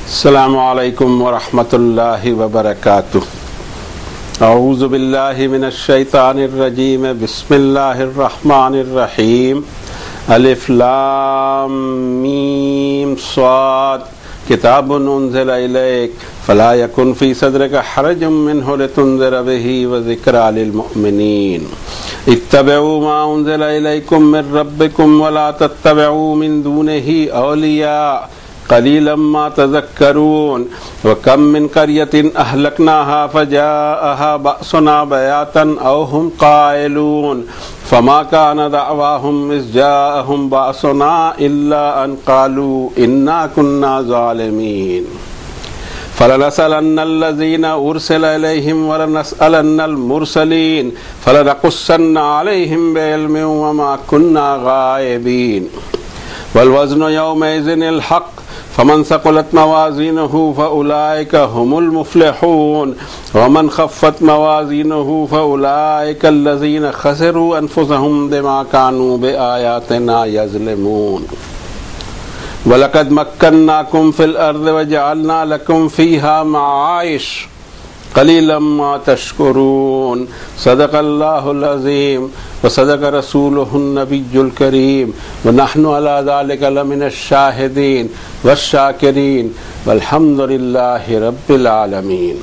السلام علیکم ورحمۃ اللہ وبرکاتہ۔ اعوذ باللہ من الشیطان الرجیم، بسم اللہ الرحمن الرحیم۔ الف لام میم صاد کتاب انزل الیک فلا یکن فی صدرک حرج منہ لتنذر بہ وذکریٰ للمؤمنین۔ اتبعوا ما انزل الیکم من ربکم ولا تتبعوا من دونہ اولیاء قلیلا ما تذکرون۔ وکم من قریۃ اہلکناها فجاءها بأسنا بیاتا او هم قائلون فما كان دعواهم اذ جاءهم بأسنا الا ان قالوا انا كنا ظالمین۔ فلنسألن الذین ارسل الیہم ولنسألن المرسلین فلنقصن علیہم بعلم وما كنا غائبین۔ والوزن یومئذ الحق فمن ثقلت موازینہ فأولئک هم المفلحون ومن خفت موازینہ فأولئک الذین خسروا انفسهم بما كانوا بآیاتنا یظلمون۔ وَلَقَدْ مَكَّنَّاكُمْ فِي الْأَرْضِ وَجَعَلْنَا لَكُمْ فِيهَا مَعَائِشَ قَلِيلًا مَا تَشْكُرُونَ۔ صدق اللہ العظیم وصدق رسولہ النبی الکریم ونحن علی ذلک لمن الشاہدین والشاکرین والحمد للہ رب العالمین۔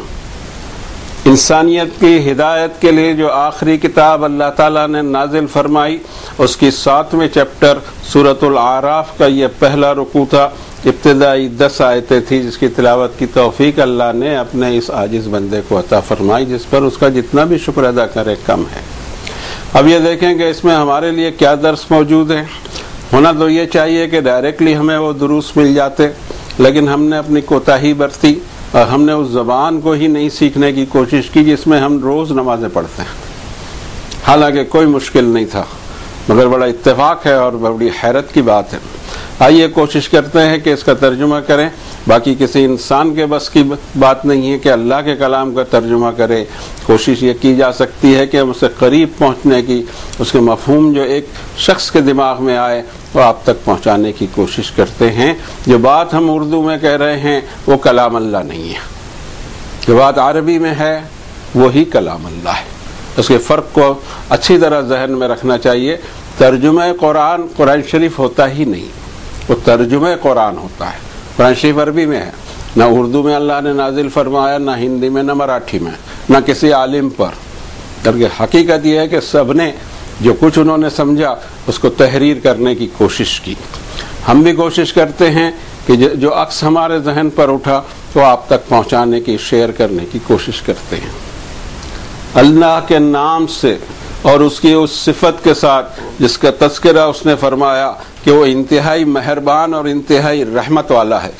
انسانیت کی ہدایت کے لیے جو آخری کتاب اللہ تعالیٰ نے نازل فرمائی، اس کی 7ویں چیپٹر سورۃ الاعراف کا یہ پہلا رکوع تھا۔ ابتدائی 10 آیتیں تھی جس کی تلاوت کی توفیق اللہ نے اپنے اس عاجز بندے کو عطا فرمائی، جس پر اس کا جتنا بھی شکر ادا کرے کم ہے۔ اب یہ دیکھیں کہ اس میں ہمارے لیے کیا درس موجود ہے۔ ہونا تو یہ چاہیے کہ ڈائریکٹلی ہمیں وہ دروس مل جاتے، لیکن ہم نے اپنی کوتاہی برتی اور ہم نے اس زبان کو ہی نہیں سیکھنے کی کوشش کی جس میں ہم روز نمازیں پڑھتے ہیں۔ حالانکہ کوئی مشکل نہیں تھا، مگر بڑا اتفاق ہے اور بڑی حیرت کی بات ہے۔ آئیے کوشش کرتے ہیں کہ اس کا ترجمہ کریں۔ باقی کسی انسان کے بس کی بات نہیں ہے کہ اللہ کے کلام کا ترجمہ کرے۔ کوشش یہ کی جا سکتی ہے کہ ہم اسے قریب پہنچنے کی، اس کے مفہوم جو ایک شخص کے دماغ میں آئے وہ آپ تک پہنچانے کی کوشش کرتے ہیں۔ جو بات ہم اردو میں کہہ رہے ہیں وہ کلام اللہ نہیں ہے، جو بات عربی میں ہے وہی کلام اللہ ہے۔ اس کے فرق کو اچھی طرح ذہن میں رکھنا چاہیے۔ ترجمہ قرآن قرآن شریف ہوتا ہی نہیں، وہ ترجمہ قرآن ہوتا ہے۔ قرآن شریف عربی میں ہے، نہ اردو میں اللہ نے نازل فرمایا، نہ ہندی میں، نہ مراٹھی میں، نہ کسی عالم پر۔ بلکہ حقیقت یہ ہے کہ سب نے جو کچھ انہوں نے سمجھا اس کو تحریر کرنے کی کوشش کی۔ ہم بھی کوشش کرتے ہیں کہ جو عکس ہمارے ذہن پر اٹھا وہ آپ تک پہنچانے کی، شیئر کرنے کی کوشش کرتے ہیں۔ اللہ کے نام سے اور اس کی اس صفت کے ساتھ جس کا تذکرہ اس نے فرمایا کہ وہ انتہائی مہربان اور انتہائی رحمت والا ہے۔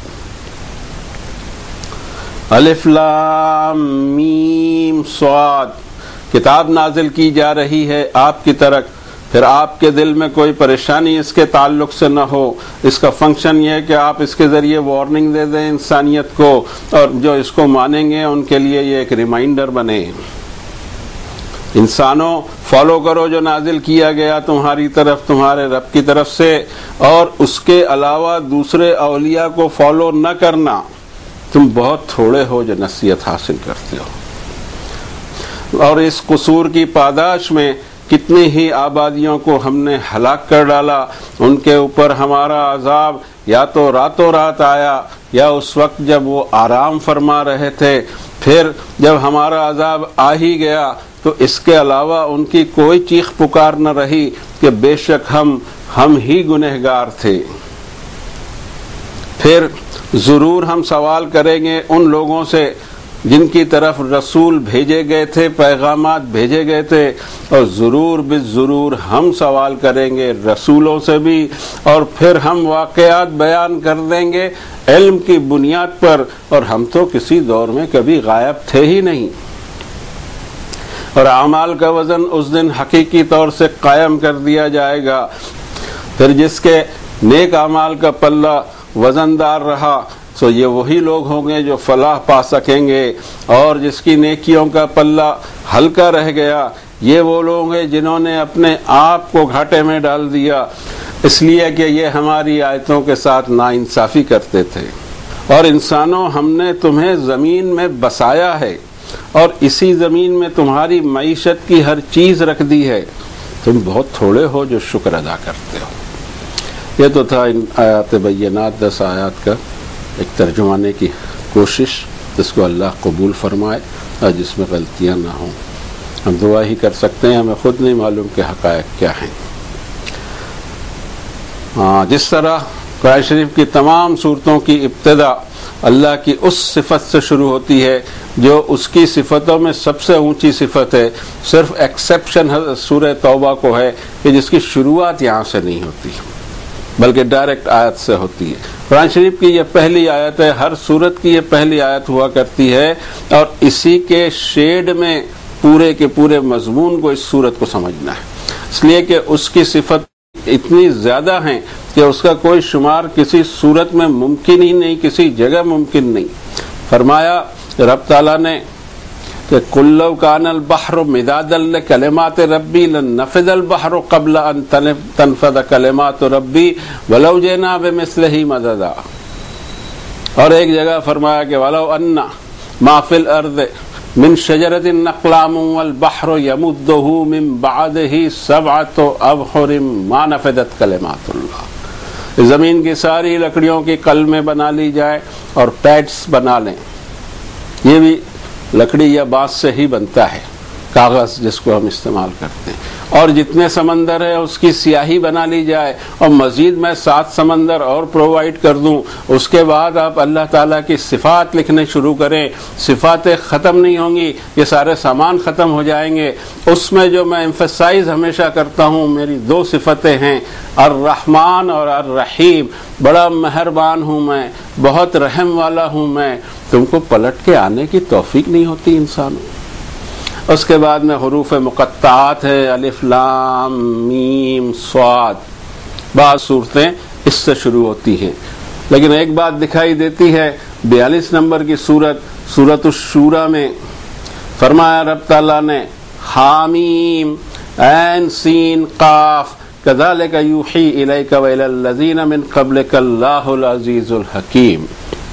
الف لام میم صاد، کتاب نازل کی جا رہی ہے آپ کی طرف، پھر آپ کے دل میں کوئی پریشانی اس کے تعلق سے نہ ہو۔ اس کا فنکشن یہ ہے کہ آپ اس کے ذریعے وارننگ دے دیں انسانیت کو، اور جو اس کو مانیں گے ان کے لیے یہ ایک ریمائنڈر بنے۔ انسانوں، فالو کرو جو نازل کیا گیا تمہاری طرف، تمہارے رب کی طرف سے، اور اس کے علاوہ دوسرے اولیاء کو فالو نہ کرنا۔ تم بہت تھوڑے ہو جو نصیحت حاصل کرتے ہو۔ اور اس قصور کی پاداش میں کتنی ہی آبادیوں کو ہم نے ہلاک کر ڈالا۔ ان کے اوپر ہمارا عذاب یا تو راتوں رات آیا یا اس وقت جب وہ آرام فرما رہے تھے، پھر جب ہمارا عذاب آ ہی گیا تو اس کے علاوہ ان کی کوئی چیخ پکار نہ رہی کہ بے شک ہم ہی گنہگار تھے۔ پھر ضرور ہم سوال کریں گے ان لوگوں سے جن کی طرف رسول بھیجے گئے تھے، پیغامات بھیجے گئے تھے، اور ضرور ہم سوال کریں گے رسولوں سے بھی، اور پھر ہم واقعات بیان کر دیں گے علم کی بنیاد پر، اور ہم تو کسی دور میں کبھی غائب تھے ہی نہیں۔ اور اعمال کا وزن اس دن حقیقی طور سے قائم کر دیا جائے گا۔ پھر جس کے نیک اعمال کا پلہ وزندار رہا سو یہ وہی لوگ ہوں گے جو فلاح پا سکیں گے، اور جس کی نیکیوں کا پلہ ہلکا رہ گیا یہ وہ لوگ ہیں جنہوں نے اپنے آپ کو گھاٹے میں ڈال دیا، اس لیے کہ یہ ہماری آیتوں کے ساتھ ناانصافی کرتے تھے اور انسانوں ہم نے تمہیں زمین میں بسایا ہے اور اسی زمین میں تمہاری معیشت کی ہر چیز رکھ دی ہے، تم بہت تھوڑے ہو جو شکر ادا کرتے ہو۔ یہ تو تھا ان آیات بینات، 10 آیات کا ایک ترجمانے کی کوشش، جس کو اللہ قبول فرمائے اور جس میں غلطیاں نہ ہوں۔ ہم دعا ہی کر سکتے ہیں، ہمیں خود نہیں معلوم کہ حقائق کیا ہیں۔ جس طرح قرآن شریف کی تمام صورتوں کی ابتدا اللہ کی اس صفت سے شروع ہوتی ہے جو اس کی صفتوں میں سب سے اونچی صفت ہے، صرف ایکسیپشن سورہ توبہ کو ہے کہ جس کی شروعات یہاں سے نہیں ہوتی بلکہ ڈائریکٹ آیت سے ہوتی ہے۔ قرآن شریف کی یہ پہلی آیت ہے، ہر سورت کی یہ پہلی آیت ہوا کرتی ہے، اور اسی کے شیڈ میں پورے کے پورے مضمون کو، اس سورت کو سمجھنا ہے، اس لیے کہ اس کی صفت اتنی زیادہ ہیں کہ اس کا کوئی شمار کسی صورت میں ممکن ہی نہیں، کسی جگہ ممکن نہیں۔ فرمایا رب تعالیٰ نے کہ قُل لَوْ كَانَ الْبَحْرُ مِدَادًا لِكَلِمَاتِ رَبِّي لَنَّفِدَ الْبَحْرُ قَبْلَ أَن تَنْفَدَ كَلِمَاتُ رَبِّي وَلَوْ جِئْنَا بِمِثْلِهِ مَدَدًا۔ اور ایک جگہ فرمایا کہ وَلَوْ أَنَّ مَا فِي الْأَرْضِ من شجرۃ اقلام والبحر یمدہ من بعدہ سبعۃ ابحر ما نفدت کلمات اللہ۔ زمین کی ساری لکڑیوں کی قلمیں بنا لی جائے اور پیڈس بنا لیں، یہ بھی لکڑی یا بانس سے ہی بنتا ہے، کاغذ جس کو ہم استعمال کرتے ہیں، اور جتنے سمندر ہے اس کی سیاہی بنا لی جائے اور مزید میں 7 سمندر اور پرووائڈ کر دوں، اس کے بعد آپ اللہ تعالیٰ کی صفات لکھنے شروع کریں، صفاتیں ختم نہیں ہوں گی، یہ سارے سامان ختم ہو جائیں گے۔ اس میں جو میں ایمفسائز ہمیشہ کرتا ہوں، میری 2 صفتیں ہیں، الرحمن اور الرحیم، بڑا مہربان ہوں میں، بہت رحم والا ہوں میں۔ تم کو پلٹ کے آنے کی توفیق نہیں ہوتی انسانوں۔ اس کے بعد میں حروف مقطعات ہے، الف لام میم صاد، بعض صورتیں اس سے شروع ہوتی ہیں، لیکن ایک بات دکھائی دیتی ہے 42 نمبر کی سورۃ الشورى میں فرمایا رب تعالیٰ نے حامیم عین سین قاف کذالک یوحی الیک والی الذین من قبلک اللہ العزیز الحکیم۔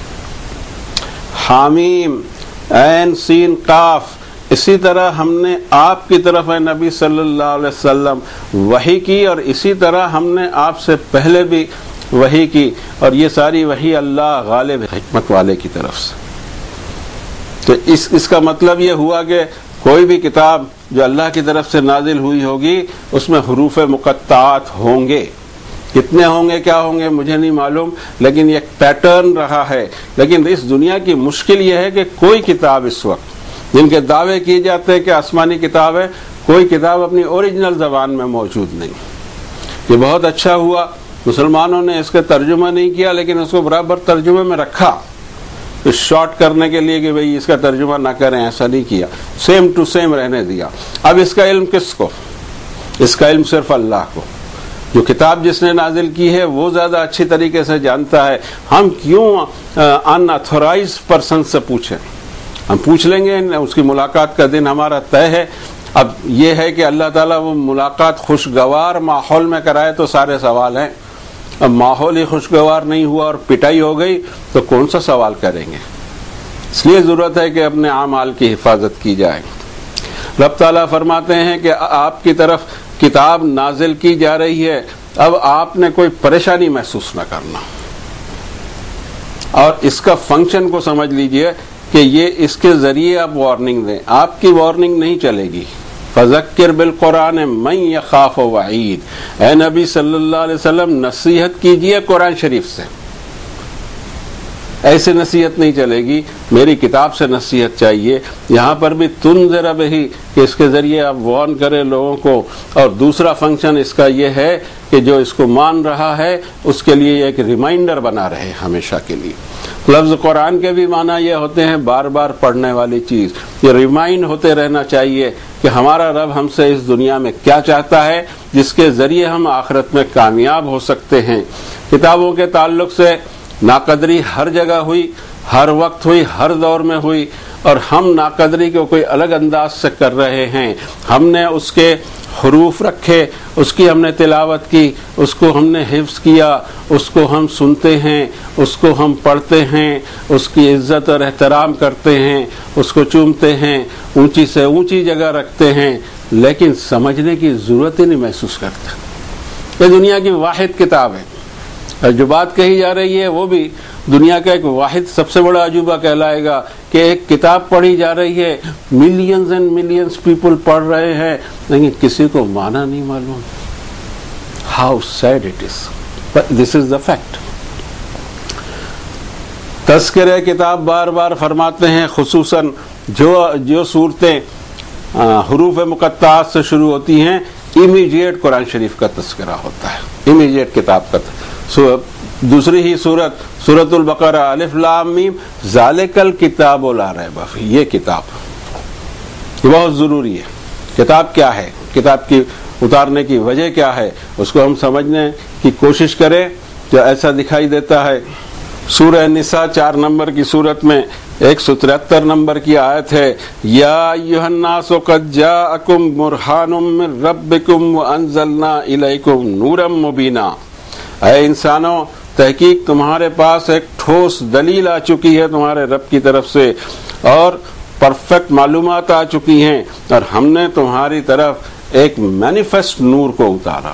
حامیم عین سین قاف، اسی طرح ہم نے آپ کی طرف اے نبی صلی اللہ علیہ وسلم وحی کی، اور اسی طرح ہم نے آپ سے پہلے بھی وحی کی، اور یہ ساری وحی اللہ غالب حکمت والے کی طرف سے۔ تو اس کا مطلب یہ ہوا کہ کوئی بھی کتاب جو اللہ کی طرف سے نازل ہوئی ہوگی اس میں حروف مقطعات ہوں گے، کتنے ہوں گے کیا ہوں گے مجھے نہیں معلوم، لیکن یہ ایک پیٹرن رہا ہے۔ لیکن اس دنیا کی مشکل یہ ہے کہ کوئی کتاب اس وقت جن کے دعوے کیے جاتے ہیں کہ آسمانی کتاب ہے، کوئی کتاب اپنی اوریجنل زبان میں موجود نہیں۔ یہ بہت اچھا ہوا مسلمانوں نے اس کا ترجمہ نہیں کیا، لیکن اس کو برابر ترجمے میں رکھا، شارٹ کرنے کے لیے کہ بھئی اس کا ترجمہ نہ کریں، ایسا نہیں کیا، سیم ٹو سیم رہنے دیا۔ اب اس کا علم کس کو؟ اس کا علم صرف اللہ کو، جو کتاب جس نے نازل کی ہے وہ زیادہ اچھی طریقے سے جانتا ہے۔ ہم کیوں ان اتھورائز پرسن سے پوچھیں؟ ہم پوچھ لیں گے، اس کی ملاقات کا دن ہمارا طے ہے۔ اب یہ ہے کہ اللہ تعالیٰ وہ ملاقات خوشگوار ماحول میں کرائے تو سارے سوال ہیں، اب ماحول ہی خوشگوار نہیں ہوا اور پٹائی ہو گئی تو کون سا سوال کریں گے؟ اس لیے ضرورت ہے کہ اپنے اعمال کی حفاظت کی جائے۔ رب تعالیٰ فرماتے ہیں کہ آپ کی طرف کتاب نازل کی جا رہی ہے، اب آپ نے کوئی پریشانی محسوس نہ کرنا، اور اس کا فنکشن کو سمجھ لیجئے کہ یہ اس کے ذریعے آپ وارننگ دیں، آپ کی وارننگ نہیں چلے گی۔ فذکر بالقرآن من یخاف وعید، اے نبی صلی اللہ علیہ وسلم نصیحت کیجئے قرآن شریف سے، ایسے نصیحت نہیں چلے گی، میری کتاب سے نصیحت چاہیے۔ یہاں پر بھی تنذر بہ کہ اس کے ذریعے آپ وارن کریں لوگوں کو، اور دوسرا فنکشن اس کا یہ ہے کہ جو اس کو مان رہا ہے اس کے لیے ایک ریمائنڈر بنا رہے ہمیشہ کے لیے۔ لفظ قرآن کے بھی معنی یہ ہوتے ہیں بار بار پڑھنے والی چیز، یہ ریمائنڈ ہوتے رہنا چاہیے کہ ہمارا رب ہم سے اس دنیا میں کیا چاہتا ہے جس کے ذریعے ہم آخرت میں کامیاب ہو سکتے ہیں۔ کتابوں کے تعلق سے ناقدری ہر جگہ ہوئی، ہر وقت ہوئی، ہر دور میں ہوئی، اور ہم ناقدری کو کوئی الگ انداز سے کر رہے ہیں۔ ہم نے اس کے حروف رکھے، اس کی ہم نے تلاوت کی، اس کو ہم نے حفظ کیا، اس کو ہم سنتے ہیں، اس کو ہم پڑھتے ہیں، اس کی عزت اور احترام کرتے ہیں، اس کو چومتے ہیں، اونچی سے اونچی جگہ رکھتے ہیں، لیکن سمجھنے کی ضرورت ہی نہیں محسوس کرتے۔ یہ دنیا کی واحد کتاب ہے، اور جو بات کہی جا رہی ہے وہ بھی دنیا کا ایک واحد سب سے بڑا عجوبہ کہلائے گا کہ ایک کتاب پڑھی جا رہی ہے، ملینز اینڈ ملینز پیپل پڑھ رہے ہیں، لیکن کسی کو معنی نہیں معلوم۔ How sad it is, but this is the fact. تذکرہ کتاب بار بار فرماتے ہیں، خصوصاً جو صورتیں حروف مقطعات سے شروع ہوتی ہیں، امیڈیٹ قرآن شریف کا تذکرہ ہوتا ہے، امیڈیٹ کتاب کا۔ دوسری ہی سورۃ البقرہ، الف لام میم، ذالک الکتاب لا ریب فیہ، یہ کتاب یہ بہت ضروری ہے۔ کتاب کیا ہے، کتاب کی اتارنے کی وجہ کیا ہے، اس کو ہم سمجھنے کی کوشش کریں۔ جو ایسا دکھائی دیتا ہے، سورہ نساء 4 نمبر کی سورت میں 173 نمبر کی آیت ہے، یا ایھا الناس قد جاءکم برہان من ربکم وانزلنا الیکم نورا مبینا۔ اے انسانوں، تحقیق تمہارے پاس ایک ٹھوس دلیل آ چکی ہے تمہارے رب کی طرف سے، اور پرفیکٹ معلومات آ چکی ہیں، اور ہم نے تمہاری طرف ایک مینیفیسٹ نور کو اتارا۔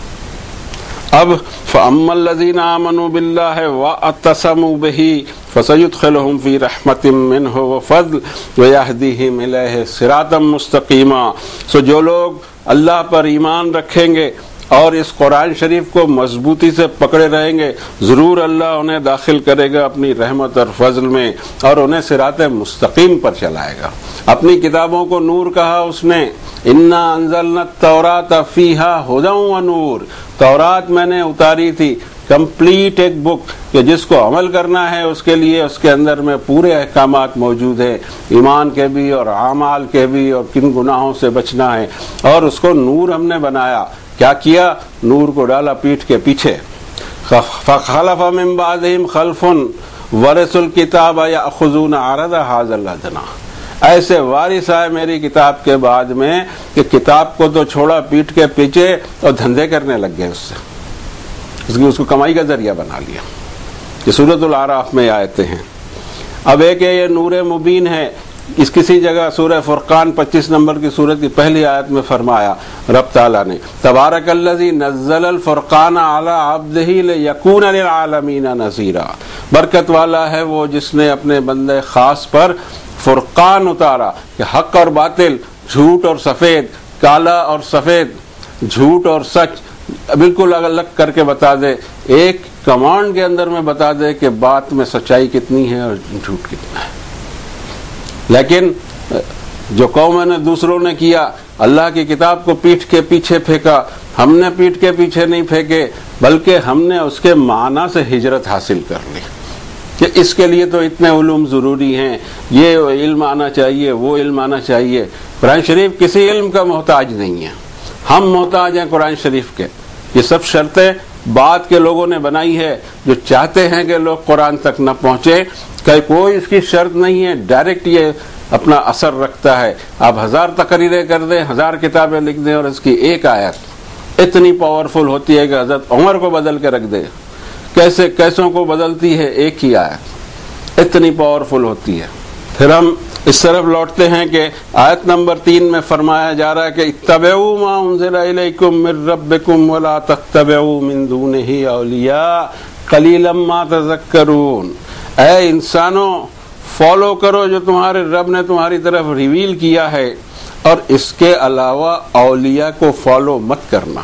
اب فَأَمَّا الَّذِينَ آمَنُوا بِاللَّهِ وَاعْتَصَمُوا بِهِ فَسَيُدْخِلُهُمْ فِي رَحْمَةٍ مِّنْهُ وَفَضْلٍ وَيَهْدِيهِمْ إِلَيْهِ صِرَاطًا مُّسْتَقِيمًا۔ سو جو لوگ اللہ پر ایمان رکھیں گے اور اس قرآن شریف کو مضبوطی سے پکڑے رہیں گے، ضرور اللہ انہیں داخل کرے گا اپنی رحمت اور فضل میں، اور انہیں صراط مستقیم پر چلائے گا۔ اپنی کتابوں کو نور کہا اس نے، انا انزلنا التوراۃ فیہا ھدی ونور، تورات میں نے اتاری تھی، کمپلیٹ ایک بک کہ جس کو عمل کرنا ہے اس کے لیے اس کے اندر میں پورے احکامات موجود ہیں، ایمان کے بھی اور اعمال کے بھی، اور کن گناہوں سے بچنا ہے، اور اس کو نور ہم نے بنایا۔ کیا کیا؟ نور کو ڈالا پیٹھ کے پیچھے۔ فخلف من بعدہم خلف ورثوا الکتاب یأخذون عرض ھذا الادنی، ایسے وارث آئے میری کتاب کے بعد میں کہ کتاب کو تو چھوڑا پیٹھ کے پیچھے اور دھندے کرنے لگ گئے اس سے، اس کو کمائی کا ذریعہ بنا لیا۔ یہ سورۃ الاعراف میں آیتیں ہیں۔ اب ایک ہے یہ نور مبین ہے، اس کسی جگہ سورہ فرقان 25 نمبر کی سورت کی پہلی آیت میں فرمایا رب تعالیٰ نے، تبارک الذی نزل الفرقان علی عبدہ لیکون للعالمین نذیرا، برکت والا ہے وہ جس نے اپنے بندے خاص پر فرقان اتارا کہ حق اور باطل، جھوٹ اور سفید، کالا اور سفید، جھوٹ اور سچ بالکل الگ کر کے بتا دے، ایک کمانڈ کے اندر میں بتا دے کہ بات میں سچائی کتنی ہے اور جھوٹ کتنا ہے۔ لیکن جو قوموں نے دوسروں نے کیا، اللہ کی کتاب کو پیٹھ کے پیچھے پھینکا، ہم نے پیٹھ کے پیچھے نہیں پھینکے، بلکہ ہم نے اس کے معنی سے ہجرت حاصل کر لی کہ اس کے لیے تو اتنے علوم ضروری ہیں، یہ علم آنا چاہیے، وہ علم آنا چاہیے۔ قرآن شریف کسی علم کا محتاج نہیں ہے، ہم محتاج ہیں قرآن شریف کے۔ یہ سب شرطیں بعد کے لوگوں نے بنائی ہے جو چاہتے ہیں کہ لوگ قرآن تک نہ پہنچے، کہ کوئی اس کی شرط نہیں ہے، ڈائریکٹ یہ اپنا اثر رکھتا ہے۔ آپ 1000 تقریریں کر دیں، 1000 کتابیں لکھ دیں، اور اس کی ایک آیت اتنی پاورفل ہوتی ہے کہ حضرت عمر کو بدل کے رکھ دے۔ کیسوں کو بدلتی ہے ایک ہی آیت، اتنی پاورفل ہوتی ہے۔ پھر ہم اس طرف لوٹتے ہیں کہ آیت نمبر 3 میں فرمایا جا رہا ہے کہ اتبعوا ما انزل الیکم من ربکم ولا تتبعوا من دونہ اولیاء قلیلا ما تذکرون۔ اے انسانوں، فالو کرو جو تمہارے رب نے تمہاری طرف ریویل کیا ہے، اور اس کے علاوہ اولیاء کو فالو مت کرنا،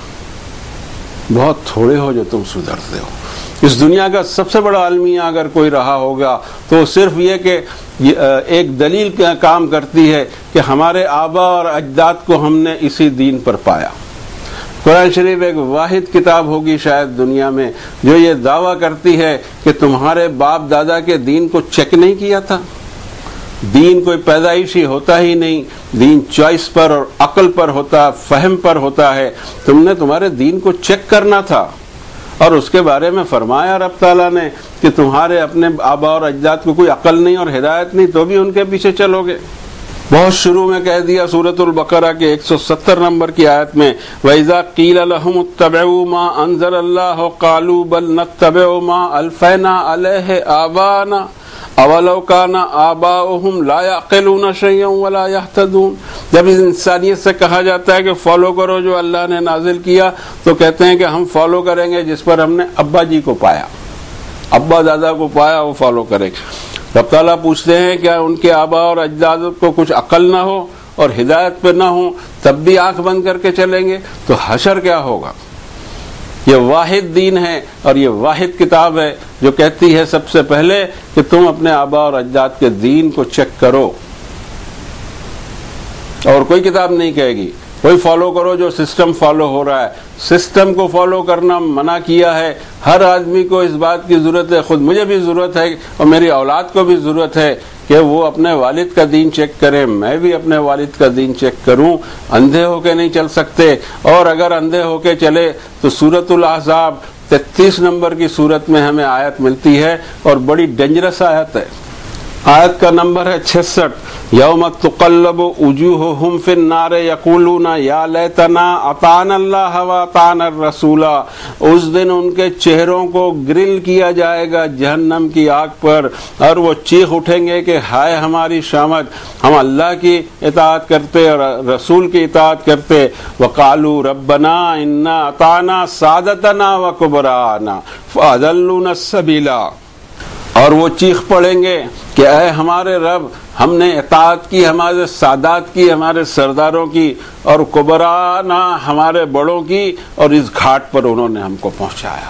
بہت تھوڑے ہو جو تم سدھرتے ہو۔ اس دنیا کا سب سے بڑا المیہ اگر کوئی رہا ہوگا تو صرف یہ کہ ایک دلیل کام کرتی ہے کہ ہمارے آبا اور اجداد کو ہم نے اسی دین پر پایا۔ قرآن شریف ایک واحد کتاب ہوگی شاید دنیا میں جو یہ دعویٰ کرتی ہے کہ تمہارے باپ دادا کے دین کو چیک نہیں کیا تھا۔ دین کوئی پیدائشی ہوتا ہی نہیں، دین چوائس پر اور عقل پر ہوتا، فہم پر ہوتا ہے۔ تم نے تمہارے دین کو چیک کرنا تھا، اور اس کے بارے میں فرمایا رب تعالیٰ نے کہ تمہارے اپنے آبا اور اجداد کو کوئی عقل نہیں اور ہدایت نہیں، تو بھی ان کے پیچھے چلو گے۔ بہت شروع میں کہہ دیا سورۃ البقرہ کے 170 نمبر کی آیت میں وَإِذَا قِيلَ لَهُمُ اتَّبِعُوا مَا أَنزَلَ اللَّهُ قَالُوا بَلْ نَتَّبِعُ مَا أَلْفَيْنَا عَلَيْهِ آبَاءَنَا أَوَلَوْ كَانَ آبَاؤُهُمْ لَا يَعْقِلُونَ شَيْئًا وَلَا يَهْتَدُونَ۔ جب انسانیت سے کہا جاتا ہے کہ فالو کرو جو اللہ نے نازل کیا تو کہتے ہیں کہ ہم فالو کریں گے جس پر ہم نے ابا جی کو پایا، ابا دادا کو پایا، وہ فالو کریں گے۔ رب تعالیٰ پوچھتے ہیں کیا ان کے آبا اور اجداد کو کچھ عقل نہ ہو اور ہدایت پہ نہ ہو تب بھی آنکھ بند کر کے چلیں گے؟ تو حشر کیا ہوگا؟ یہ واحد دین ہے اور یہ واحد کتاب ہے جو کہتی ہے سب سے پہلے کہ تم اپنے آبا اور اجداد کے دین کو چیک کرو، اور کوئی کتاب نہیں کہے گی کوئی فالو کرو جو سسٹم فالو ہو رہا ہے۔ سسٹم کو فالو کرنا منع کیا ہے۔ ہر آدمی کو اس بات کی ضرورت ہے، خود مجھے بھی ضرورت ہے اور میری اولاد کو بھی ضرورت ہے کہ وہ اپنے والد کا دین چیک کریں، میں بھی اپنے والد کا دین چیک کروں۔ اندھے ہو کے نہیں چل سکتے، اور اگر اندھے ہو کے چلے تو سورۃ الاحزاب 33 نمبر کی سورت میں ہمیں آیت ملتی ہے، اور بڑی ڈینجرس آیت ہے۔ آیت کا نمبر ہے 66۔ یوم تقلب وجوہہم فی النار یقولون یا لیتنا اطعنا اللہ واطعنا الرسول۔ اس دن ان کے چہروں کو گرل کیا جائے گا جہنم کی آگ پر، اور وہ چیخ اٹھیں گے کہ ہائے ہماری شامت، ہم اللہ کی اطاعت کرتے اور رسول کی اطاعت کرتے۔ وقالوا ربنا انا اطعنا سادتنا وکبراءنا فاضلونا السبیل۔ اور وہ چیخ پڑیں گے کہ اے ہمارے رب، ہم نے اطاعت کی ہمارے سادات کی، ہمارے سرداروں کی، اور کبرانا ہمارے بڑوں کی، اور اس گھاٹ پر انہوں نے ہم کو پہنچایا۔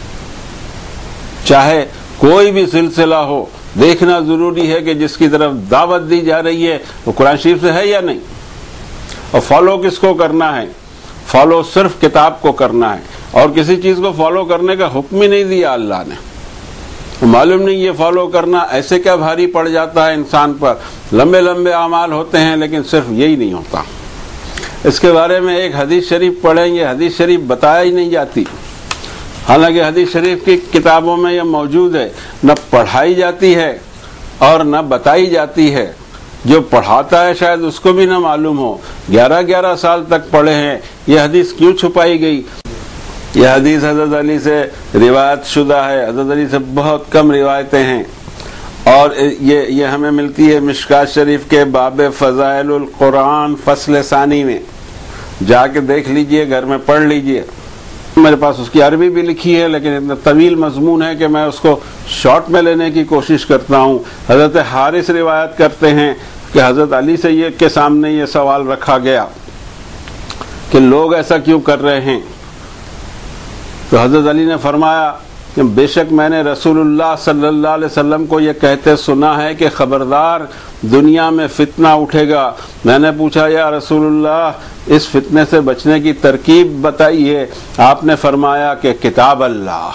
چاہے کوئی بھی سلسلہ ہو، دیکھنا ضروری ہے کہ جس کی طرف دعوت دی جا رہی ہے وہ قرآن شریف سے ہے یا نہیں، اور فالو کس کو کرنا ہے؟ فالو صرف کتاب کو کرنا ہے، اور کسی چیز کو فالو کرنے کا حکم ہی نہیں دیا اللہ نے۔ معلوم نہیں یہ فالو کرنا ایسے کیا بھاری پڑ جاتا ہے انسان پر، لمبے لمبے اعمال ہوتے ہیں لیکن صرف یہی نہیں ہوتا۔ اس کے بارے میں ایک حدیث شریف پڑھیں گے، حدیث شریف بتایا ہی نہیں جاتی، حالانکہ حدیث شریف کی کتابوں میں یہ موجود ہے، نہ پڑھائی جاتی ہے اور نہ بتائی جاتی ہے۔ جو پڑھاتا ہے شاید اس کو بھی نہ معلوم ہو، 11 سال تک پڑھے ہیں یہ حدیث کیوں چھپائی گئی۔ یہ حدیث حضرت علی سے روایت شدہ ہے، حضرت علی سے بہت کم روایتیں ہیں، اور یہ ہمیں ملتی ہے مشکات شریف کے باب فضائل القرآن فصل ثانی میں، جا کے دیکھ لیجئے، گھر میں پڑھ لیجئے۔ میرے پاس اس کی عربی بھی لکھی ہے لیکن اتنا طویل مضمون ہے کہ میں اس کو شارٹ میں لینے کی کوشش کرتا ہوں۔ حضرت حارث روایت کرتے ہیں کہ حضرت علی سے یہ کے سامنے یہ سوال رکھا گیا کہ لوگ ایسا کیوں کر رہے ہیں، تو حضرت علی نے فرمایا کہ بے شک میں نے رسول اللہ صلی اللہ علیہ وسلم کو یہ کہتے سنا ہے کہ خبردار دنیا میں فتنہ اٹھے گا۔ میں نے پوچھا یا رسول اللہ اس فتنے سے بچنے کی ترکیب بتائیے، آپ نے فرمایا کہ کتاب اللہ،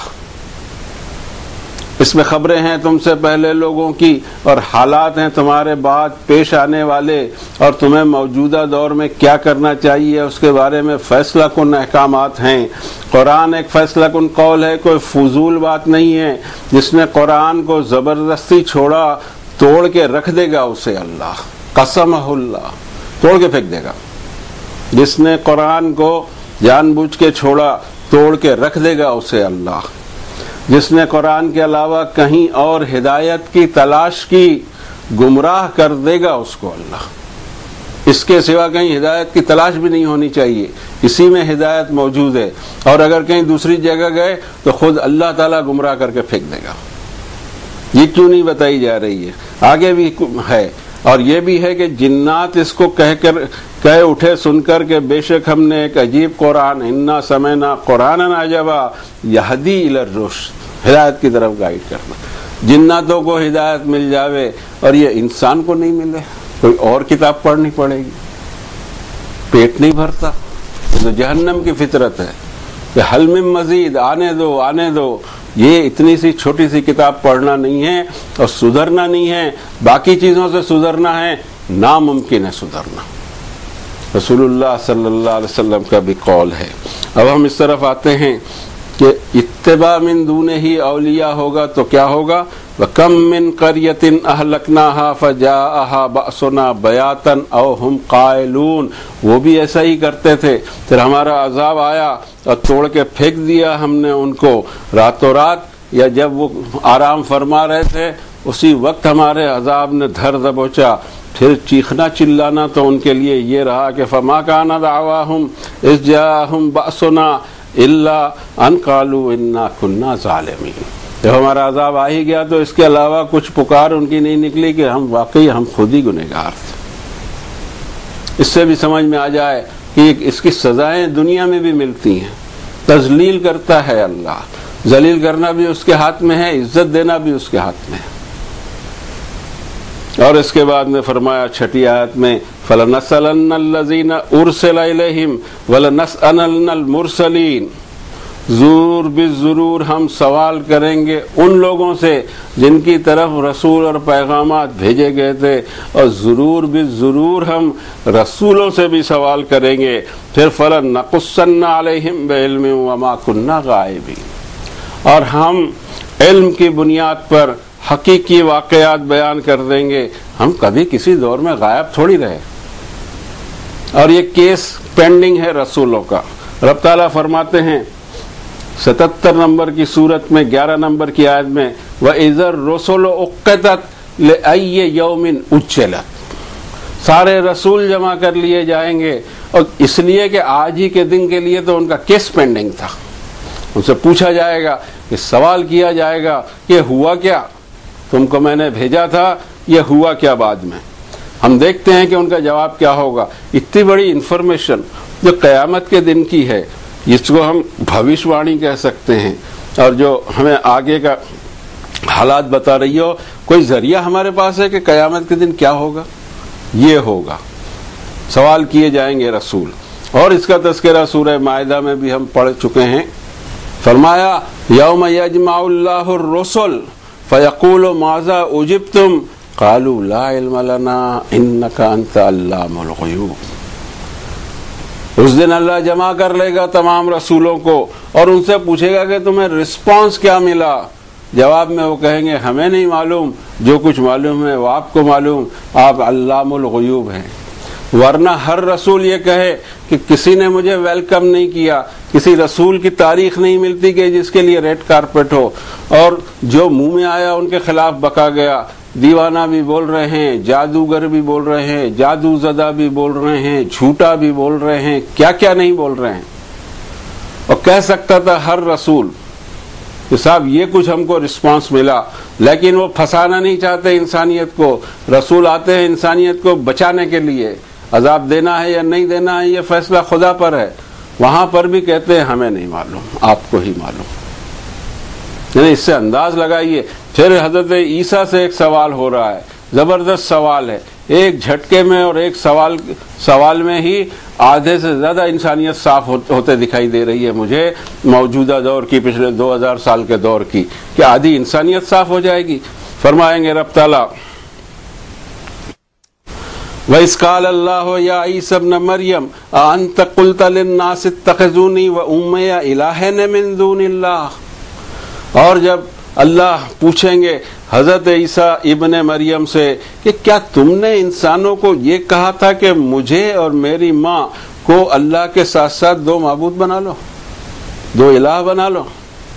اس میں خبریں ہیں تم سے پہلے لوگوں کی اور حالات ہیں تمہارے بعد پیش آنے والے، اور تمہیں موجودہ دور میں کیا کرنا چاہیے اس کے بارے میں فیصلہ کن احکامات ہیں۔ قرآن ایک فیصلہ کن قول ہے، کوئی فضول بات نہیں ہے۔ جس نے قرآن کو زبردستی چھوڑا توڑ کے رکھ دے گا اسے اللہ، قسمہ اللہ، توڑ کے پھینک دے گا۔ جس نے قرآن کو جان بوجھ کے چھوڑا توڑ کے رکھ دے گا اسے اللہ۔ جس نے قرآن کے علاوہ کہیں اور ہدایت کی تلاش کی گمراہ کر دے گا اس کو اللہ۔ اس کے سوا کہیں ہدایت کی تلاش بھی نہیں ہونی چاہیے، اسی میں ہدایت موجود ہے، اور اگر کہیں دوسری جگہ گئے تو خود اللہ تعالیٰ گمراہ کر کے پھینک دے گا۔ یہ کیوں نہیں بتائی جا رہی ہے؟ آگے بھی ہے، اور یہ بھی ہے کہ جنات اس کو کہہ اٹھے سن کر کہ بے شک ہم نے ایک عجیب قرآن، انا سمعنا قرآنا عجبا یہدی الی الرشد، ہدایت کی طرف گائیڈ کرنا۔ جناتوں کو ہدایت مل جاوے اور یہ انسان کو نہیں ملے، کوئی اور کتاب پڑھنی پڑے گی، پیٹ نہیں بھرتا۔ تو جہنم کی فطرت ہے کہ حل من مزید، آنے دو آنے دو۔ یہ اتنی سی چھوٹی سی کتاب پڑھنا نہیں ہے اور سدھرنا نہیں ہے، باقی چیزوں سے سدھرنا ہے، ناممکن ہے سدھرنا۔ رسول اللہ صلی اللہ علیہ وسلم کا بھی قول ہے۔ اب ہم اس طرف آتے ہیں کہ اتباع من دونہ ہی اولیاء ہوگا تو کیا ہوگا؟ وَكَمْ مِنْ قَرْيَةٍ أَهْلَكْنَاهَا فَجَاءَهَا بَأْسُنَا بَيَاتًا أَوْ هُمْ قَائِلُونَ، وہ بھی ایسا ہی کرتے تھے، پھر ہمارا عذاب آیا اور توڑ کے پھینک دیا ہم نے ان کو راتوں رات، یا جب وہ آرام فرما رہے تھے اسی وقت ہمارے عذاب نے دھر دبوچا۔ پھر چیخنا چلانا تو ان کے لیے یہ رہا کہ فما کان دعواہم اذ جاءہم بأسنا الا ان قالوا انا كنا ظالمین، جب ہمارا عذاب آ ہی گیا تو اس کے علاوہ کچھ پکار ان کی نہیں نکلی کہ ہم واقعی ہم خود ہی گنہگار تھے۔ اس سے بھی سمجھ میں آ جائے کہ اس کی سزائیں دنیا میں بھی ملتی ہیں۔ تذلیل کرتا ہے اللہ، ذلیل کرنا بھی اس کے ہاتھ میں ہے، عزت دینا بھی اس کے ہاتھ میں ہے۔ اور اس کے بعد میں فرمایا چھٹی آیت میں فَلَنَسْأَلَنَّ الَّذِينَ أُرْسِلَ إِلَيْهِمْ وَلَنَسْأَلَنَّ الْمُرْسَلِينَ، ضرور بالضرور ہم سوال کریں گے ان لوگوں سے جن کی طرف رسول اور پیغامات بھیجے گئے تھے، اور ضرور بالضرور ہم رسولوں سے بھی سوال کریں گے۔ پھر فَلَنَقُصَّنَّ عَلَيْهِمْ بِعِلْمٍ وَمَا كُنَّا غَائِبِينَ، اور ہم علم کی بنیاد پر حقیقی واقعات بیان کر دیں گے، ہم کبھی کسی دور میں غائب تھوڑی رہے۔ اور یہ کیس پینڈنگ ہے رسولوں کا۔ رب تعالیٰ فرماتے ہیں 77 نمبر کی سورت میں 11 نمبر کی آیت میں وَإِذَا الرُّسُلُ أُقِّتَتْ لِأَيِّ يَوْمٍ أُجِّلَتْ، سارے رسول جمع کر لیے جائیں گے، اور اس لیے کہ آج ہی کے دن کے لیے تو ان کا کیس پینڈنگ تھا۔ ان سے پوچھا جائے گا کہ سوال کیا جائے گا کہ ہوا کیا، تم کو میں نے بھیجا تھا، یہ ہوا کیا بعد میں۔ ہم دیکھتے ہیں کہ ان کا جواب کیا ہوگا۔ اتنی بڑی انفارمیشن جو قیامت کے دن کی ہے، جس کو ہم بھوشوانی کہہ سکتے ہیں، اور جو ہمیں آگے کا حالات بتا رہی ہو، کوئی ذریعہ ہمارے پاس ہے کہ قیامت کے دن کیا ہوگا؟ یہ ہوگا، سوال کیے جائیں گے رسول۔ اور اس کا تذکرہ سورہ مائدہ میں بھی ہم پڑھ چکے ہیں۔ فرمایا یوم یجمع اللہ الرسل فیقول ماذا اجبتم قالوا لا علم لنا انک انت علام الغیوب، اس دن اللہ جمع کر لے گا تمام رسولوں کو اور ان سے پوچھے گا کہ تمہیں رسپانس کیا ملا۔ جواب میں وہ کہیں گے ہمیں نہیں معلوم، جو کچھ معلوم ہے وہ آپ کو معلوم، آپ علام الغیوب ہیں۔ ورنہ ہر رسول یہ کہے کہ کسی نے مجھے ویلکم نہیں کیا، کسی رسول کی تاریخ نہیں ملتی کہ جس کے لیے ریڈ کارپٹ ہو، اور جو منہ میں آیا ان کے خلاف بکا گیا۔ دیوانہ بھی بول رہے ہیں، جادوگر بھی بول رہے ہیں، جادو زدہ بھی بول رہے ہیں، جھوٹا بھی بول رہے ہیں، کیا کیا نہیں بول رہے ہیں۔ اور کہہ سکتا تھا ہر رسول کہ صاحب یہ کچھ ہم کو رسپانس ملا، لیکن وہ پھنسانا نہیں چاہتے انسانیت کو۔ رسول آتے ہیں انسانیت کو بچانے کے لیے، عذاب دینا ہے یا نہیں دینا ہے یہ فیصلہ خدا پر ہے۔ وہاں پر بھی کہتے ہیں ہمیں نہیں معلوم، آپ کو ہی معلوم۔ یعنی اس سے انداز لگائیے۔ پھر حضرت عیسیٰ سے ایک سوال ہو رہا ہے، زبردست سوال ہے، ایک جھٹکے میں اور ایک سوال میں ہی آدھے سے زیادہ انسانیت صاف ہوتے دکھائی دے رہی ہے مجھے موجودہ دور کی، پچھلے 2000 سال کے دور کی، کہ آدھی انسانیت صاف ہو جائے گی۔ فرمائیں گے رب تعالیٰ وَإِذْ قَالَ اللَّهُ يَا عِيسَى ابْنَ مَرْيَمَ أَأَنْتَ قُلْتَ لِلنَّاسِ اتَّخِذُونِي وَأُمِّيَ إِلَٰهَيْنِ مِن دُونِ اللَّهِ، اور جب اللہ پوچھیں گے حضرت عیسیٰ ابن مریم سے کہ کیا تم نے انسانوں کو یہ کہا تھا کہ مجھے اور میری ماں کو اللہ کے ساتھ ساتھ دو معبود بنا لو، دو الہ بنا لو؟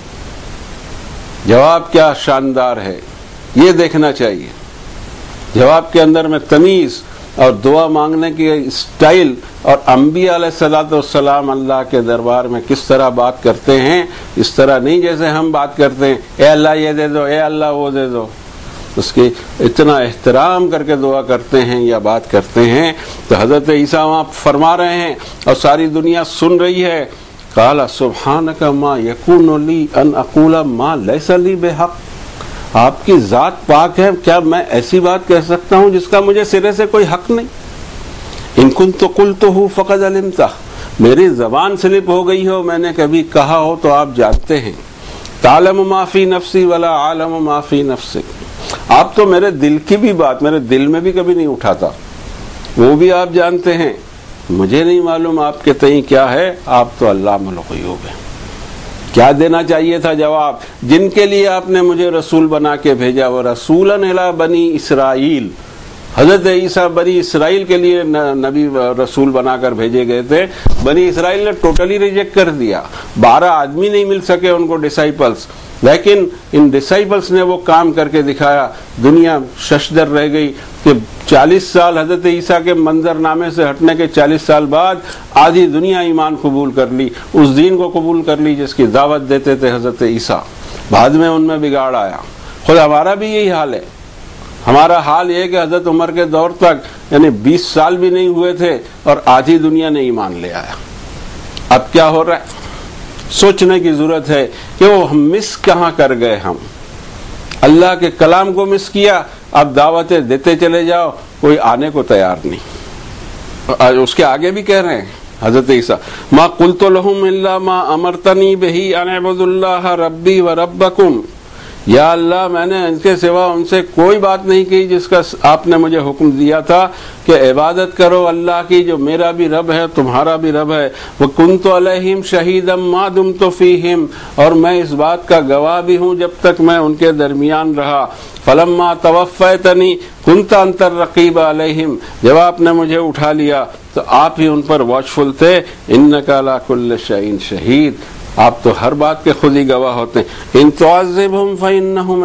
جواب کیا شاندار ہے، یہ دیکھنا چاہیے۔ جواب کے اندر میں تمیز اور دعا مانگنے کی اسٹائل، اور انبیاء علیہ السلام اللہ کے دربار میں کس طرح بات کرتے ہیں، اس طرح نہیں جیسے ہم بات کرتے ہیں اے اللہ یہ دے دو، اے اللہ وہ دے دو۔ اس کی اتنا احترام کر کے دعا کرتے ہیں یا بات کرتے ہیں۔ تو حضرت عیسیٰ وہاں فرما رہے ہیں اور ساری دنیا سن رہی ہے، قال سبحانک ما یکون لی ان اقول ما لیس لی بحق، آپ کی ذات پاک ہے، کیا میں ایسی بات کہہ سکتا ہوں جس کا مجھے سرے سے کوئی حق نہیں؟ ان کنت قلتہ فقد علمتہ، میری زبان سلپ ہو گئی ہو، میں نے کبھی کہا ہو تو آپ جانتے ہیں۔ تعلم ما فی نفسی ولا عالم ما فی نفسک، آپ تو میرے دل کی بھی بات میرے دل میں بھی کبھی نہیں اٹھاتا، وہ بھی آپ جانتے ہیں، مجھے نہیں معلوم آپ کے تئیں کیا ہے، آپ تو علام الغیوب ہیں۔ کیا دینا چاہیے تھا جواب؟ جن کے لیے آپ نے مجھے رسول بنا کے بھیجا، وہ رسولاً الی بنی اسرائیل، حضرت عیسیٰ بنی اسرائیل کے لیے نبی رسول بنا کر بھیجے گئے تھے. بنی اسرائیل نے ٹوٹلی ریجیکٹ کر دیا، 12 آدمی نہیں مل سکے ان کو ڈسائپلس، لیکن ان ڈسائپلس نے وہ کام کر کے دکھایا. دنیا ششدر رہ گئی کہ 40 سال حضرت عیسیٰ کے منظر نامے سے ہٹنے کے 40 سال بعد آدھی دنیا ایمان قبول کر لی، اس دین کو قبول کر لی جس کی دعوت دیتے تھے حضرت عیسیٰ. بعد میں ان میں بگاڑ آیا. خود ہمارا بھی یہی حال ہے. ہمارا حال یہ کہ حضرت عمر کے دور تک یعنی 20 سال بھی نہیں ہوئے تھے اور آدھی دنیا نے ایمان لے آیا. اب کیا ہو رہا ہے؟ سوچنے کی ضرورت ہے کہ وہ مس کہاں کر گئے. ہم اللہ کے کلام کو مس کیا. اب دعوتیں دیتے چلے جاؤ، کوئی آنے کو تیار نہیں. اس کے آگے بھی کہہ رہے ہیں حضرت عیسیٰ، ما قلت لهم الا ما امرتنی به ان اعبدوا اللہ ربی و ربکم. یا اللہ، میں نے ان کے سوا ان سے کوئی بات نہیں کی جس کا آپ نے مجھے حکم دیا تھا کہ عبادت کرو اللہ کی، جو میرا بھی رب ہے تمہارا بھی رب ہے. وَكُنْتُ عَلَيْهِمْ شَهِيدًا مَا دُمْتُ فِيهِمْ، اور میں اس بات کا گواہ بھی ہوں جب تک میں ان کے درمیان رہا. فَلَمَّا تَوَفَّيْتَنِي كُنْتَ أَنْتَ الرَّقِيبَ عَلَيْهِمْ، جب آپ نے مجھے اٹھا لیا تو آپ ہی ان پر واچفل تھے. إِنَّكَ عَلَى كُلِّ شَيْءٍ شَهِيدٌ، آپ تو ہر بات کے خود ہی گواہ ہوتے ہیں. ان تعذبهم فإنهم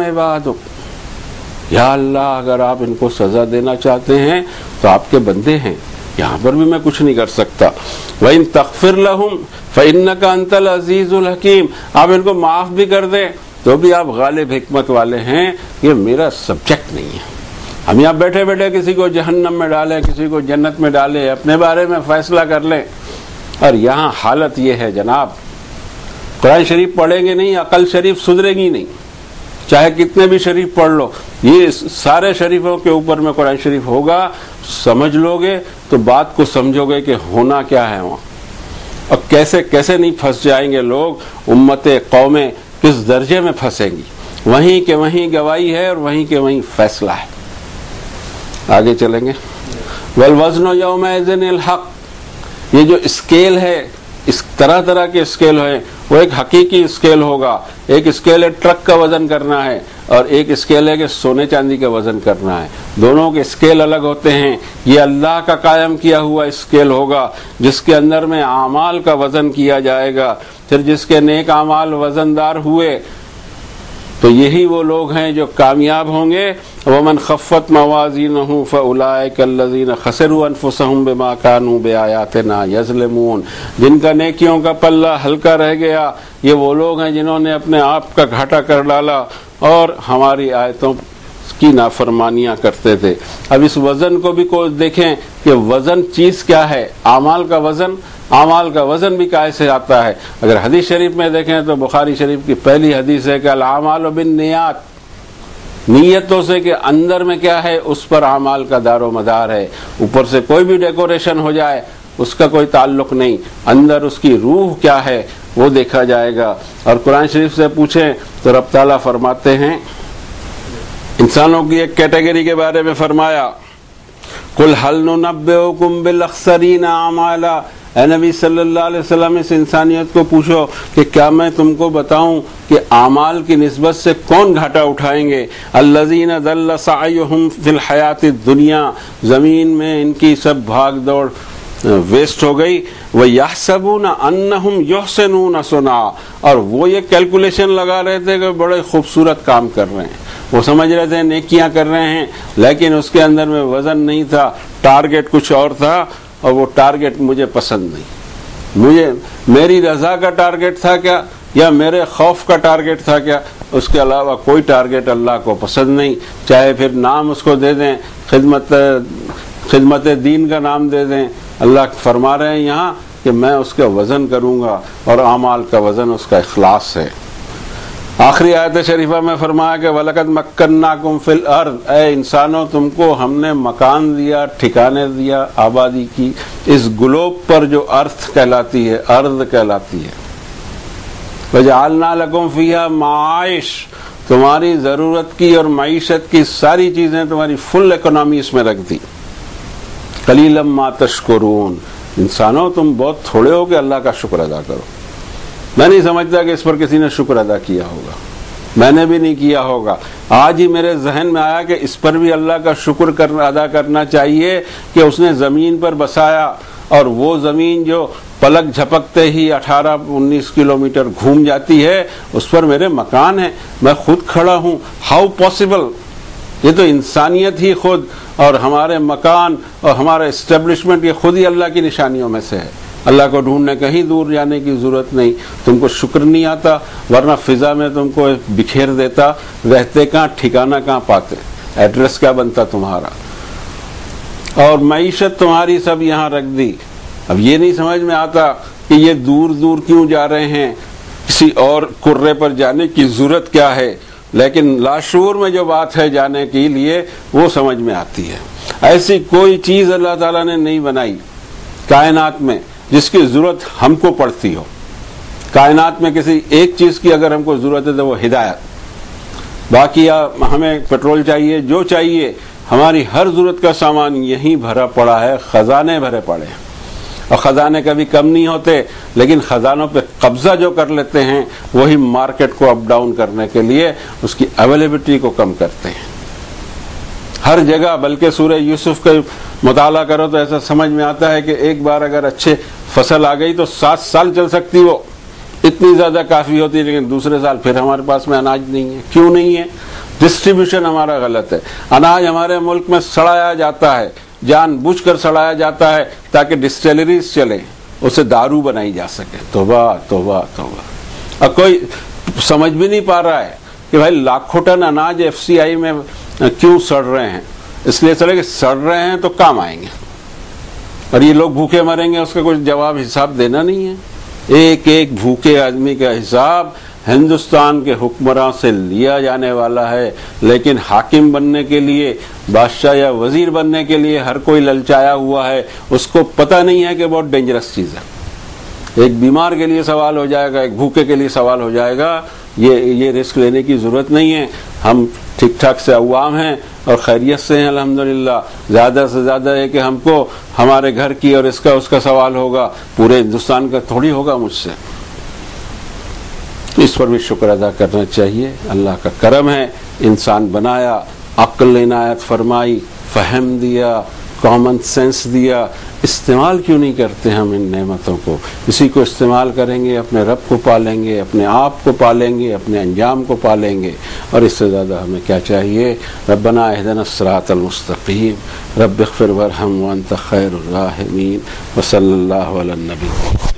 عبادك، یا اللہ اگر آپ ان کو سزا دینا چاہتے ہیں تو آپ کے بندے ہیں، یہاں پر بھی میں کچھ نہیں کر سکتا. وَإِن تَغْفِرْ لَهُمْ فَإِنَّكَ أَنْتَ الْعَزِيزُ الْحَكِيمُ، آپ ان کو معاف بھی کر دیں تو بھی آپ غالب حکمت والے ہیں. یہ میرا سبجیکٹ نہیں ہے. ہم یہاں بیٹھے بیٹھے کسی کو جہنم میں ڈالیں، کسی کو جنت میں ڈالیں، اپنے بارے میں فیصلہ کر لیں. اور یہاں حالت یہ ہے جناب، قرآن شریف پڑھیں گے نہیں، عقل شریف سدھرے گی نہیں، چاہے کتنے بھی شریف پڑھ لو. یہ سارے شریفوں کے اوپر میں قرآن شریف ہوگا، سمجھ لو گے تو بات کو سمجھو گے کہ ہونا کیا ہے وہاں، اور کیسے کیسے نہیں پھنس جائیں گے لوگ. امتیں قومیں کس درجے میں پھنسیں گی. وہیں کہ وہیں گواہی ہے اور وہیں کہ وہیں فیصلہ ہے. آگے چلیں گے. والوزن یومئذ الحق، یہ جو اسکیل ہے، اس طرح طرح کے اسکیل ہیں، وہ ایک حقیقی اسکیل ہوگا. ایک اسکیل ہے ٹرک کا وزن کرنا ہے، اور ایک اسکیل ہے کہ سونے چاندی کا وزن کرنا ہے. دونوں کے اسکیل الگ ہوتے ہیں. یہ اللہ کا قائم کیا ہوا اسکیل ہوگا جس کے اندر میں اعمال کا وزن کیا جائے گا. پھر جس کے نیک اعمال وزندار ہوئے تو یہی وہ لوگ ہیں جو کامیاب ہوں گے. وَمَنْ خَفَّتْ مَوَازِينُهُ فَأُولَٰئِكَ الَّذِينَ خَسِرُوا أَنفُسَهُمْ بِمَا كَانُوا بِآيَاتِنَا يَظْلِمُونَ، جن کا نیکیوں کا پلہ ہلکا رہ گیا، یہ وہ لوگ ہیں جنہوں نے اپنے آپ کا گھاٹا کر ڈالا اور ہماری آیتوں کی نافرمانیاں کرتے تھے. اب اس وزن کو بھی کوئی دیکھیں کہ وزن چیز کیا ہے. اعمال کا وزن، اعمال کا وزن بھی کیسے آتا ہے. اگر حدیث شریف میں دیکھیں تو بخاری شریف کی پہلی حدیث ہے کہ الاعمال بالنیات، نیتوں سے کہ اندر میں کیا ہے اس پر اعمال کا دار و مدار ہے. اوپر سے کوئی بھی ڈیکوریشن ہو جائے اس کا کوئی تعلق نہیں، اندر اس کی روح کیا ہے وہ دیکھا جائے گا. اور قرآن شریف سے پوچھیں تو رب تعالیٰ فرماتے ہیں، انسانوں کی ایک کیٹیگری کے بارے میں فرمایا، قُلْ هَلْ نُنَبِّئُكُمْ بِالْأَخْسَرِينَ أَعْمَالًا، اے نبی صلی اللہ علیہ وسلم اس انسانیت کو پوچھو کہ کیا میں تم کو بتاؤں کہ اعمال کی نسبت سے کون گھاٹا اٹھائیں گے. الذین ضل سعیہم فی الحیات الدنیا، زمین میں ان کی سب بھاگ دوڑ ویسٹ ہو گئی. وَيَحْسَبُونَ أَنَّهُمْ يُحْسِنُونَ صُنْعًا، اور وہ یہ کیلکولیشن لگا رہے تھے کہ بڑے خوبصورت کام کر رہے ہیں، وہ سمجھ رہے تھے نیکیاں کر رہے ہیں، لیکن اس کے اندر میں وزن نہیں تھا، ٹارگٹ کچھ اور تھا، اور وہ ٹارگٹ مجھے پسند نہیں. میری رضا کا ٹارگٹ تھا کیا، یا میرے خوف کا ٹارگٹ تھا کیا؟ اس کے علاوہ کوئی ٹارگٹ اللہ کو پسند نہیں. چاہے پھر نام اس کو دے دیں، خدمت دین کا نام دے دیں. اللہ فرما رہے ہیں یہاں کہ میں اس کا وزن کروں گا، اور اعمال کا وزن اس کا اخلاص ہے. آخری آیت شریفہ میں فرمایا کہ وَلَقَدْ مَكَّنَّاكُمْ فِي الْأَرْضِ، اے انسانوں تم کو ہم نے مکان دیا، ٹھکانے دیا، آبادی کی اس گلوب پر جو ارتھ کہلاتی ہے، ارض کہلاتی ہے. وَجَعَلْنَا لَكُمْ فِيهَا مَعَائِشَ، تمہاری ضرورت کی اور معیشت کی ساری چیزیں، تمہاری فل اکنامی اس میں رکھ دی. قَلِيلًا مَا تَشْكُرُونَ، انسانوں تم بہت تھوڑے ہو کہ اللہ کا شکر ادا کرو. میں نہیں سمجھتا کہ اس پر کسی نے شکر ادا کیا ہوگا، میں نے بھی نہیں کیا ہوگا۔ آج ہی میرے ذہن میں آیا کہ اس پر بھی اللہ کا شکر ادا کرنا چاہیے کہ اس نے زمین پر بسایا، اور وہ زمین جو پلک جھپکتے ہی 18-19 کلومیٹر گھوم جاتی ہے، اس پر میرے مکان ہیں، میں خود کھڑا ہوں۔ How possible? یہ تو انسانیت ہی خود، اور ہمارے مکان اور ہمارا اسٹیبلشمنٹ، یہ خود ہی اللہ کی نشانیوں میں سے ہے۔ اللہ کو ڈھونڈنے کہیں دور جانے کی ضرورت نہیں۔ تم کو شکر نہیں آتا، ورنہ فضا میں تم کو بکھیر دیتا، رہتے کہاں، ٹھکانہ کہاں پاتے، ایڈریس کیا بنتا تمہارا، اور معیشت تمہاری سب یہاں رکھ دی۔ اب یہ نہیں سمجھ میں آتا کہ یہ دور دور کیوں جا رہے ہیں، کسی اور کرے پر جانے کی ضرورت کیا ہے، لیکن لاشعور میں جو بات ہے جانے کے لیے وہ سمجھ میں آتی ہے۔ ایسی کوئی چیز اللہ تعالیٰ نے نہیں بنائی کائنات میں جس کی ضرورت ہم کو پڑتی ہو۔ کائنات میں کسی ایک چیز کی اگر ہم کو ضرورت ہے تو وہ ہدایت، باقی ہمیں پیٹرول چاہیے، جو چاہیے، ہماری ہر ضرورت کا سامان یہیں بھرا پڑا ہے، خزانے بھرے پڑے ہیں، اور خزانے کبھی کم نہیں ہوتے، لیکن خزانوں پہ قبضہ جو کر لیتے ہیں وہی مارکیٹ کو اپ ڈاؤن کرنے کے لیے اس کی اویلیبلٹی کو کم کرتے ہیں ہر جگہ۔ بلکہ سورہ یوسف کا مطالعہ کرو تو ایسا سمجھ میں آتا ہے کہ ایک بار اگر اچھے فصل آ گئی تو 7 سال چل سکتی، وہ اتنی زیادہ کافی ہوتی ہے، لیکن دوسرے سال پھر ہمارے پاس میں اناج نہیں ہے۔ کیوں نہیں ہے؟ ڈسٹریبیوشن ہمارا غلط ہے۔ اناج ہمارے ملک میں سڑایا جاتا ہے، جان بوجھ کر سڑایا جاتا ہے تاکہ ڈسٹیلریز چلیں، اسے دارو بنائی جا سکے۔ توبہ توبہ توبہ۔ اب کوئی سمجھ بھی نہیں پا رہا ہے کہ بھائی لاکھوں ٹن اناج FCI میں کیوں سڑ رہے ہیں؟ اس لیے چلے کہ سڑ رہے ہیں تو کام آئیں گے، اور یہ لوگ بھوکے مریں گے، اس کا کوئی جواب حساب دینا نہیں ہے۔ ایک ایک بھوکے آدمی کا حساب ہندوستان کے حکمراں سے لیا جانے والا ہے، لیکن حاکم بننے کے لیے، بادشاہ یا وزیر بننے کے لیے ہر کوئی للچایا ہوا ہے، اس کو پتہ نہیں ہے کہ بہت ڈینجرس چیز ہے۔ ایک بیمار کے لیے سوال ہو جائے گا، ایک بھوکے کے لیے سوال ہو جائے گا، یہ رسک لینے کی ضرورت نہیں ہے۔ ہم ٹھیک ٹھاک سے عوام ہیں اور خیریت سے ہیں الحمدللہ۔ زیادہ سے زیادہ ہے کہ ہم کو ہمارے گھر کی اور اس کا سوال ہوگا، پورے ہندوستان کا تھوڑی ہوگا مجھ سے۔ اس پر بھی شکر ادا کرنا چاہیے۔ اللہ کا کرم ہے، انسان بنایا، عقل عنایت فرمائی، فہم دیا، کامن سینس دیا۔ استعمال کیوں نہیں کرتے ہم ان نعمتوں کو؟ اسی کو استعمال کریں گے، اپنے رب کو پالیں گے، اپنے آپ کو پالیں گے، اپنے انجام کو پالیں گے، اور اس سے زیادہ ہمیں کیا چاہیے؟ ربنا اہدنا الصراط المستقیم، رب اغفر وارحم وانت خیر الراحمین، وصلی اللہ علی النبی۔